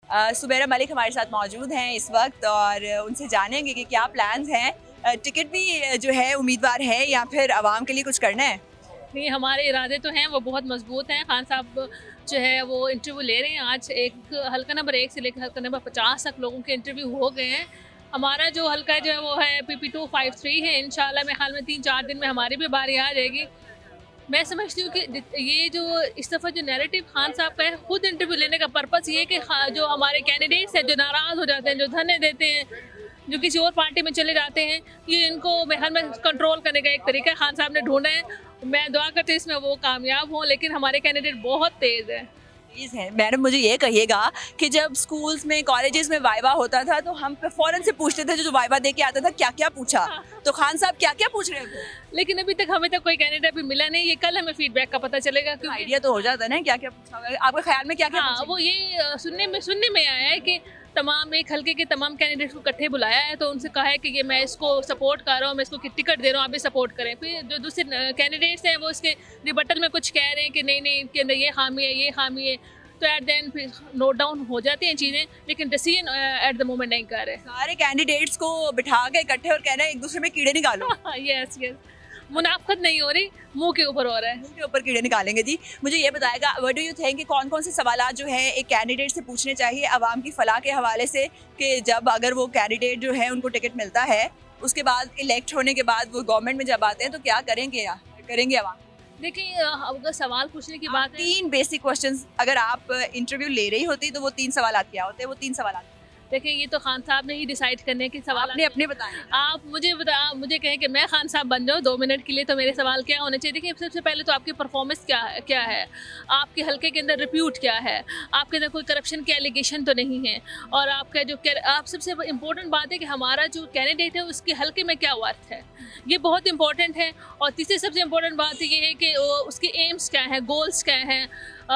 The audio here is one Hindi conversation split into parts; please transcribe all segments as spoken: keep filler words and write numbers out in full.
सुबैरा मलिक हमारे साथ मौजूद हैं इस वक्त और उनसे जानेंगे कि क्या प्लान्स हैं। टिकट भी जो है उम्मीदवार है या फिर आवाम के लिए कुछ करना है? नहीं, हमारे इरादे तो हैं, वो बहुत मजबूत हैं। खान साहब जो है वो इंटरव्यू ले रहे हैं। आज एक हल्का नंबर एक से लेकर हल्का नंबर पचास तक लोगों के इंटरव्यू हो गए हैं। हमारा जो हल्का जो है वो है P P two five three है। इंशाल्लाह मेरे ख्याल में तीन चार दिन में हमारी भी बारी आ जाएगी। मैं समझती हूँ कि ये जो इस दफ़ा जो नैरेटिव खान साहब का है, खुद इंटरव्यू लेने का पर्पस ये है कि जो हमारे कैंडिडेट्स हैं जो नाराज़ हो जाते हैं, जो धरने देते हैं, जो किसी और पार्टी में चले जाते हैं, ये इनको मेहर में कंट्रोल करने का एक तरीका खान साहब ने ढूंढा है। मैं दुआ करती हूँ इसमें वो कामयाब हों, लेकिन हमारे कैंडिडेट बहुत तेज़ हैं। है मैडम, मुझे ये कहिएगा कि जब स्कूल्स में कॉलेजेस में वाइवा होता था तो हम फ़ौरन से पूछते थे, जो जो वाइवा दे के आता था क्या क्या पूछा, तो खान साहब क्या क्या पूछ रहे थे? लेकिन अभी तक हमें तक कोई कैंडिडेट भी मिला नहीं। ये कल हमें फीडबैक का पता चलेगा, क्योंकि आइडिया तो हो जाता है ना क्या क्या पूछा होगा। आपके ख्याल में क्या क्या? हाँ, वो ये सुनने में सुनने में आया है कि तमाम एक हल्के के तमाम कैंडिडेट्स को इकट्ठे बुलाया है, तो उनसे कहा है कि ये मैं इसको सपोर्ट कर रहा हूँ, मैं इसको टिकट दे रहा हूँ, आप भी सपोर्ट करें। फिर जो दूसरे कैंडिडेट्स हैं वो इसके रिबटल में कुछ कह रहे हैं कि नहीं नहीं इनके अंदर ये खामी है, ये खामी है, तो एट द एंड फिर नोट डाउन हो जाती हैं चीज़ें, लेकिन डिसीजन एट द मोमेंट नहीं कर रहे। सारे कैंडिडेट्स को बिठा के इकट्ठे और कह रहे हैं एक दूसरे में कीड़े निकालो। यस यस, मुनाफत नहीं हो रही, मुंह के ऊपर हो रहा है। मुंह के ऊपर कीड़े निकालेंगे। जी, मुझे ये बताएगा, व्हाट डू यू थिंक कि कौन कौन से सवाल जो है एक कैंडिडेट से पूछने चाहिए आवाम की फलाह के हवाले से, कि जब अगर वो कैंडिडेट जो है उनको टिकट मिलता है, उसके बाद इलेक्ट होने के बाद वो गवर्नमेंट में जब आते हैं तो क्या करेंगे या करेंगे आवाम? देखिए, अगर सवाल पूछने की बात है, तीन बेसिक क्वेश्चंस अगर आप इंटरव्यू ले रही होती तो वो तीन सवाल क्या होते हैं? वो तीन सवाल देखिए, ये तो खान साहब ने ही डिसाइड करने के सवाल आपने अपने बताए। आप मुझे बता मुझे कहें कि मैं खान साहब बन जाऊँ दो मिनट के लिए, तो मेरे सवाल क्या होने चाहिए? देखिए, सबसे पहले तो आपकी परफॉर्मेंस क्या है क्या है आपके हल्के के अंदर रिप्यूट क्या है, आपके अंदर कोई करप्शन के एलिगेशन तो नहीं है, और आपका जो आप सबसे इम्पोर्टेंट बात है कि हमारा जो कैंडिडेट है उसके हल्के में क्या वर्थ है, ये बहुत इंपॉर्टेंट है। और तीसरी सबसे इम्पोर्टेंट बात ये है कि उसके एम्स क्या हैं, गोल्स क्या हैं,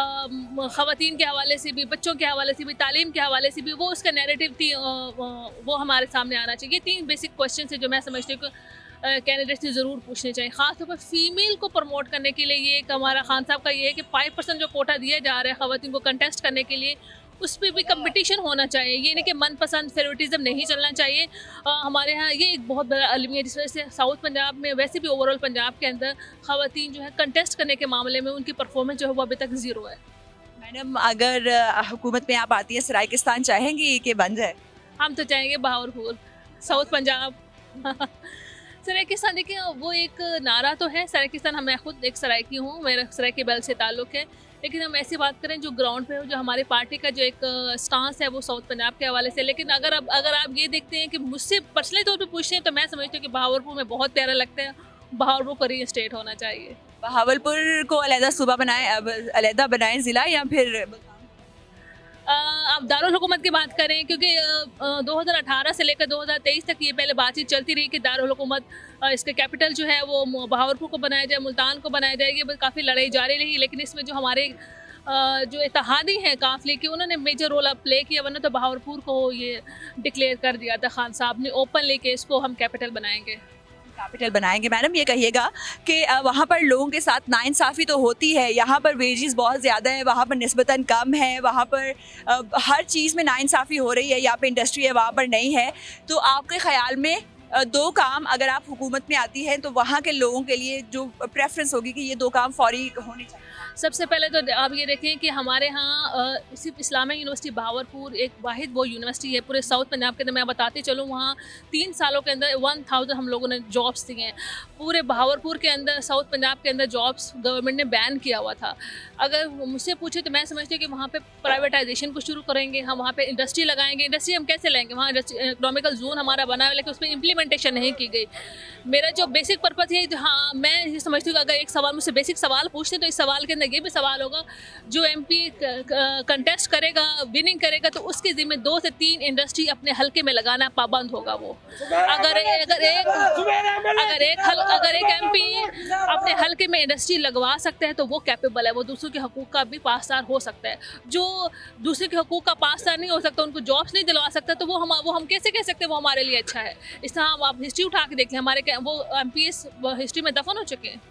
ख़वातीन के हवाले से भी, बच्चों के हवाले से भी, तालीम के हवाले से भी, वो उसका नैरेटिव थी, वो हमारे सामने आना चाहिए। तीन बेसिक क्वेश्चन है जो मैं समझती हूँ कि कैंडिडेट से ज़रूर पूछने चाहिए। ख़ासतौर पर फीमेल को प्रमोट करने के लिए ये एक हमारा खान साहब का ये है कि फाइव परसेंट जो कोटा दिया जा रहा है ख़वातीन को कंटेस्ट करने के लिए, उस पर भी कंपटीशन होना चाहिए। ये नहीं कि मनपसंद फेवरेटिज्म नहीं चलना चाहिए। आ, हमारे यहाँ ये एक बहुत बड़ा अलमिया है, जिस वजह से साउथ पंजाब में, वैसे भी ओवरऑल पंजाब के अंदर ख़वातीन जो है कंटेस्ट करने के मामले में उनकी परफॉर्मेंस जो है वो अभी तक ज़ीरो है। मैडम, अगर हुकूमत में आप आती है, सरायकिस्तान चाहेंगी कि बन जाए? हम तो चाहेंगे बहावरपुर, साउथ पंजाब। सरायकिस्तान, देखिए वो एक नारा तो है सरायकिस्तान, मैं खुद एक सराय की हूँ, मेरा सराय के बैल से ताल्लुक़ है, लेकिन हम ऐसी बात करें जो ग्राउंड पे हो, जो हमारी पार्टी का जो एक स्टांस है वो साउथ पंजाब के हवाले से। लेकिन अगर अब अगर आप ये देखते हैं कि मुझसे पर्सनली तौर पे पूछते हैं, तो मैं समझती हूँ कि बहावलपुर में बहुत प्यारा लगता है, बहावलपुर को री स्टेट होना चाहिए। बहावलपुर को अलहदा सूबा बनाए, अब अलहदा बनाए ज़िला, या फिर आप दारुल हुकूमत की बात करें, क्योंकि दो हज़ार अठारह से लेकर दो हज़ार तेईस तक ये पहले बातचीत चलती रही कि दारुल हुकूमत इसका कैपिटल जो है वो बहावलपुर को बनाया जाए, मुल्तान को बनाया जाएगी। बस काफ़ी लड़ाई जारी रही, लेकिन इसमें जो हमारे जो इत्तेहादी हैं काफिले के, उन्होंने मेजर रोल अब प्ले किया, वरना तो बहावलपुर को ये डिक्लेयर कर दिया था खान साहब ने ओपन लेके, इसको हम कैपिटल बनाएंगे कैपिटल बनाएंगे। मैडम, ये कहिएगा कि वहाँ पर लोगों के साथ नाइंसाफ़ी तो होती है, यहाँ पर वेजेस बहुत ज़्यादा है, वहाँ पर निस्बतन कम है, वहाँ पर हर चीज़ में नाइंसाफ़ी हो रही है, यहाँ पे इंडस्ट्री है वहाँ पर नहीं है, तो आपके ख़्याल में दो काम अगर आप हुकूमत में आती हैं तो वहाँ के लोगों के लिए जो प्रेफरेंस होगी कि ये दो काम फौरी होने चाहिए? सबसे पहले तो आप ये देखें कि हमारे यहाँ सिर्फ इस्लामिया यूनिवर्सिटी बहावलपुर एक वाहिद वो यूनिवर्सिटी है पूरे साउथ पंजाब के अंदर। मैं बताती चलूँ, वहाँ तीन सालों के अंदर वन थाउजेंड हम लोगों ने जॉब्स दिए हैं। पूरे बहावलपुर के अंदर, साउथ पंजाब के अंदर जॉब्स गवर्नमेंट ने बैन किया हुआ था। अगर मुझसे पूछे तो मैं समझती हूँ कि वहाँ पे प्राइवेटाइजेशन को शुरू करेंगे, हम वहाँ पे इंडस्ट्री लगाएंगे। इंडस्ट्री हम कैसे लाएंगे? वहाँ इकोनॉमिकल जोन हमारा बना है, लेकिन उसमें इम्प्लीमेंटेशन नहीं की गई। मेरा जो बेसिक पर्पज़ है, हाँ मैं ये समझती हूँ कि अगर एक सवाल मुझसे बेसिक सवाल पूछते तो इस सवाल के अंदर ये भी सवाल होगा, जो एमपी कंटेस्ट करेगा, विनिंग करेगा, तो उसके जिम्मे दो से तीन इंडस्ट्री अपने हल्के में लगाना पाबंद होगा। वो अगर अगर एक अगर एक हल, अगर एक एमपी अपने हल्के में इंडस्ट्री लगवा सकता है तो वो कैपेबल है, वो दूसरों के हकूक़ का भी पासदार हो सकता है। जो दूसरे के हकूक़ का पासदार नहीं हो सकता, उनको जॉब्स नहीं दिलवा सकता, तो वो हम वो हम कैसे कह सकते हैं वो हमारे लिए अच्छा है? इस तरह आप हिस्ट्री उठा के देख लें, हमारे वो एम पी एस हिस्ट्री में दफन हो चुके हैं।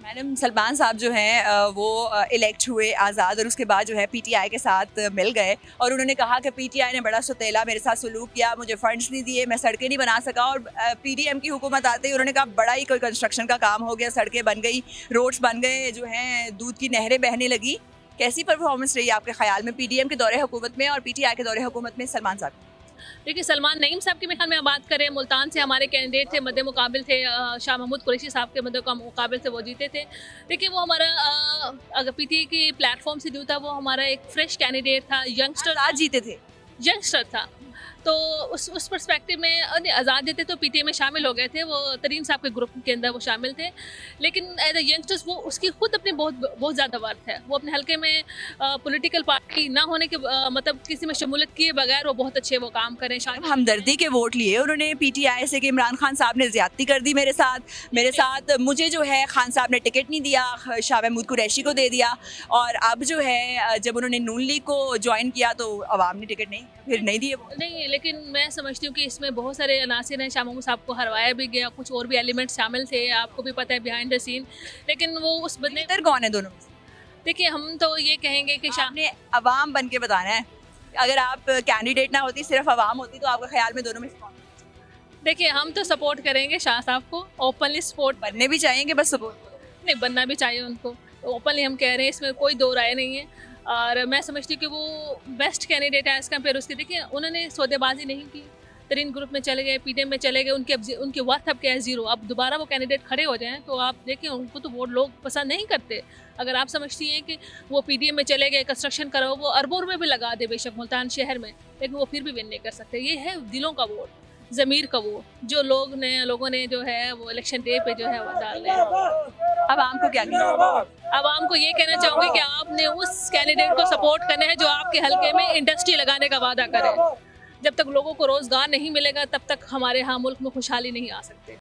मैडम सलमान साहब जो हैं अ, वो इलेक्ट हुए आज़ाद और उसके बाद जो है पीटीआई के साथ मिल गए और उन्होंने कहा कि पीटीआई ने बड़ा सुतेला मेरे साथ सलूक किया, मुझे फंड्स नहीं दिए, मैं सड़कें नहीं बना सका। और पीडीएम की हुकूमत आते ही उन्होंने कहा बड़ा ही कोई कंस्ट्रक्शन का काम हो गया, सड़कें बन गई, रोड्स बन गए, जो हैं दूध की नहरें बहने लगी। कैसी परफॉर्मेंस रही आपके ख्याल में पीडीएम के दौरे हुकूमत में और पीटीआई के दौरे हुकूमत में सलमान साहब? देखिए, सलमान नईम साहब की ख्याल में बात करें, मुल्तान से हमारे कैंडिडेट थे, मद्दे मुकाबिल थे शाह महमूद कुरैशी साहब के मद्दे मुकाबिल से वो जीते थे। देखिए, वो हमारा अगर पीटीआई के प्लेटफॉर्म से जो था वो हमारा एक फ्रेश कैंडिडेट था, यंगस्टर आज जीते थे, यंगस्टर था। तो उस उस पर्सपेक्टिव में आज़ाद देते तो पीटीआई में शामिल हो गए थे, वो तरीन साहब के ग्रुप के अंदर वो शामिल थे। लेकिन एज अ यंगस्टर्स वो उसकी खुद अपनी बहुत बहुत ज़्यादा वर्थ है। वो अपने हल्के में पॉलिटिकल पार्टी ना होने के आ, मतलब किसी में शमूलियत किए बगैर वो बहुत अच्छे वो काम करें। हमदर्दी के वोट लिए उन्होंने पीटीआई से कि इमरान खान साहब ने ज़्यादती कर दी मेरे साथ मेरे साथ मुझे जो है खान साहब ने टिकट नहीं दिया, शाह महमूद कुरैशी को दे दिया। और अब जो है जब उन्होंने नून लीग को ज्वाइन किया तो अवाम ने टिकट नहीं फिर नहीं दिए नहीं। लेकिन मैं समझती हूँ कि इसमें बहुत सारे अनासिर हैं। शाह महमूद साहब को हरवाया भी गया, कुछ और भी एलिमेंट शामिल थे, आपको भी पता है बिहाइंड द सीन। लेकिन वो उस बदले कौन है दोनों? देखिए, हम तो ये कहेंगे कि शाह ने अवाम बन के बताना है। अगर आप कैंडिडेट ना होती, सिर्फ अवाम होती, तो आपका ख्याल में दोनों में कौन? देखिए, हम तो सपोर्ट करेंगे शाह साहब को, ओपनली सपोर्ट बनने भी चाहिए, बस सपोर्ट नहीं बनना भी चाहिए उनको, ओपनली हम कह रहे हैं, इसमें कोई दो राय नहीं है। और मैं समझती हूँ कि वो बेस्ट कैंडिडेट है एज कम्पेयर उसके। देखिए, उन्होंने सौदेबाजी नहीं की, तरीन ग्रुप में चले गए, पीडीएम में चले गए, उनके अब उनकी वर्थ अब क्या है, जीरो। अब दोबारा वो कैंडिडेट खड़े हो जाएं तो आप देखिए, उनको तो वोट लोग पसंद नहीं करते। अगर आप समझती हैं कि वो पीडीएम में चले गए, कंस्ट्रक्शन करो, वो अरबों रुपये भी लगा दे बेशक मुल्तान शहर में, लेकिन वो फिर भी विन नहीं कर सकते। ये है दिलों का वोट, ज़मीर का वोट, जो लोग ने लोगों ने जो है वो इलेक्शन डे पे जो है वो डाल रहे हैं। अब आम को क्या कहना? आवाम को ये कहना चाहूँगी कि आपने उस कैंडिडेट को सपोर्ट करना है जो आपके हल्के में इंडस्ट्री लगाने का वादा करे। जब तक लोगों को रोज़गार नहीं मिलेगा तब तक हमारे यहाँ मुल्क में खुशहाली नहीं आ सकती।